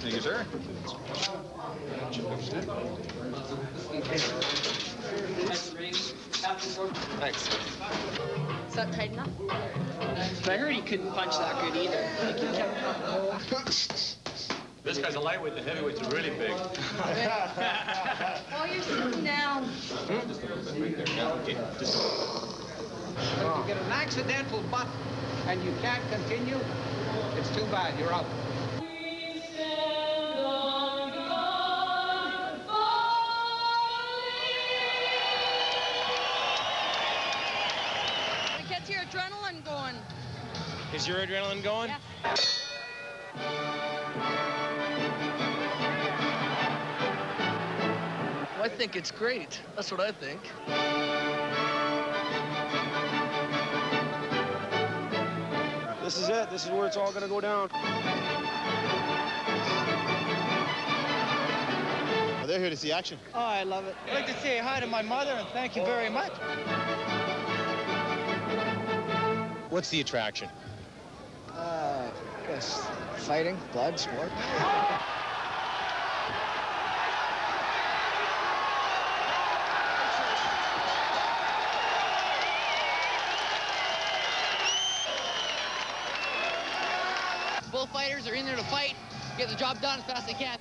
Thank you, sir. Thanks. Is that tight enough? But I heard he couldn't punch that good either. Like he kept... This guy's a lightweight, the heavyweights are really big. Oh, you're sitting down. Just a little bit right there. Yeah, okay. Just a little bit. If you get an accidental butt and you can't continue, it's too bad. You're out. It gets your adrenaline going. Is your adrenaline going? Yeah. I think it's great. That's what I think. This is it. This is where it's all going to go down. Well, they're here to see action. Oh, I love it. I'd like to say hi to my mother and thank you very much. What's the attraction? I guess fighting, blood, sport. Bullfighters are in there to fight, get the job done as fast as they can.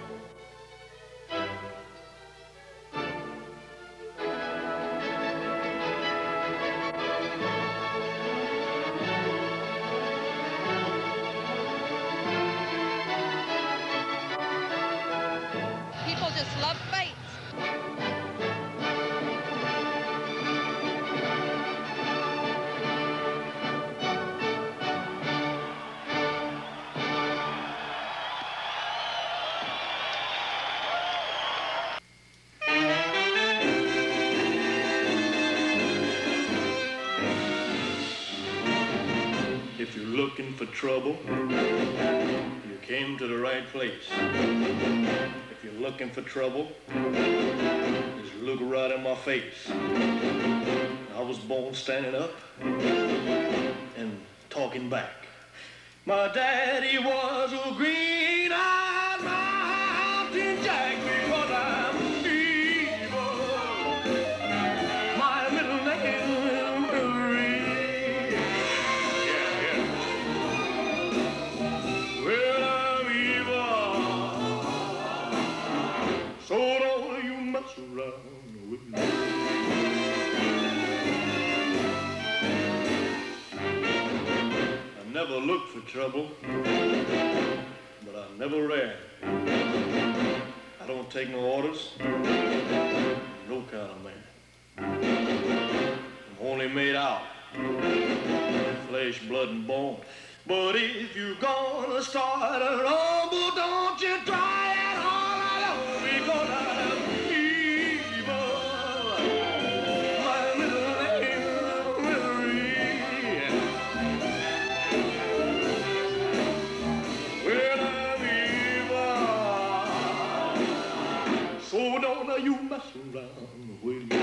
People just love fights. If you're looking for trouble, you came to the right place. If you're looking for trouble, just look right in my face. I was born standing up and talking back. My daddy was a green-eyed mountain jack because I'm evil. My middle name around with me. I never looked for trouble, but I never ran. I don't take no orders, no kind of man. I'm only made out flesh, blood, and bone. But if you're gonna start a rumble, don't you try it all alone, because I'm you mess around with me.